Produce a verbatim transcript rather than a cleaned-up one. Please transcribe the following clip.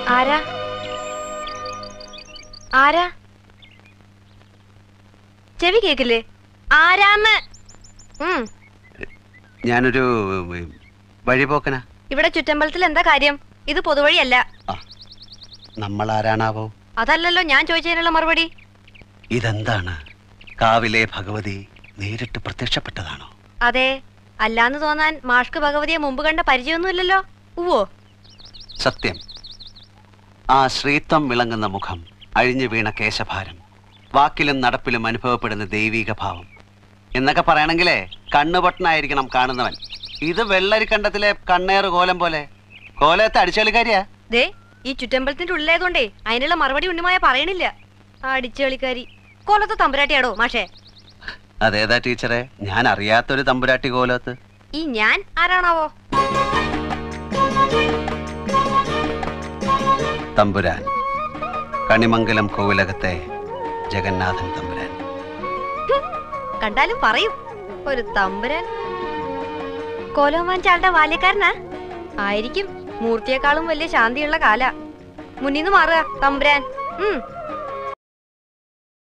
ആരാ ആരാ ചെവി കേക്കില്ലേ? ആരാന്ന്? ഞാനൊരു വഴിപോക്കനാ. ഇവിടെ ചുറ്റമ്പലത്തിൽ എന്താ കാര്യം? ഇത് പൊതുവഴിയല്ല. നമ്മൾ ആരാണാവോ? അതല്ലല്ലോ ഞാൻ ചോദിച്ചതിനുള്ള മറുപടി. ഇതെന്താണ്? കാവിലെ ഭഗവതി നേരിട്ട് പ്രത്യക്ഷപ്പെട്ടതാണോ? അതെ. അല്ലാന്ന് തോന്നാൻ മാഷ്ക്ക് ഭഗവതിയെ മുമ്പ് കണ്ട പരിചയമൊന്നുമില്ലല്ലോ. ഉവ്വോ? സത്യം. ആ ശ്രീത്വം വിളങ്ങുന്ന മുഖം, അഴിഞ്ഞു വീണ കേശഭാരം, വാക്കിലും നടപ്പിലും അനുഭവപ്പെടുന്ന ദൈവീക ഭാവം എന്നൊക്കെ പറയണെങ്കിലേ കണ്ണുപൊട്ടനായിരിക്കണം കാണുന്നവൻ. ഇത് വെള്ളരിക്കണ്ടത്തിലെ കണ്ണേറ് കോലം പോലെ. കോലത്തെ അടിച്ചുകളിക്കാരിയാ. ദേ, ഈ ചുറ്റമ്പലത്തിന്റെ ഉള്ളിലായതുകൊണ്ടേ അതിനുള്ള മറുപടി ഉണ്ണിമായ പറയണില്ല. അടിച്ചുകളിക്കാരി കോലത്തെ തമ്പുരാട്ടിയാടോ മാഷേ? അതേതാ ടീച്ചറെ? ഞാൻ അറിയാത്തൊരു തമ്പുരാട്ടി കോലത്ത്. ഈ ഞാൻ ആരാണാവോ? തമ്പുരാൻ, കണിമംഗലം കോവിലകത്തെ ജഗന്നാഥൻ തമ്പുരാൻ. കണ്ടാലും പറയും ഒരു തമ്പുരാൻ. കോലോമാൻ ചാളുടെ ബാല്യക്കാരനാ ആയിരിക്കും. മൂർത്തിയെക്കാളും വലിയ ശാന്തിയുള്ള കാല. മുന്നിന്ന് മാറുക തമ്പുരാൻ. ഉം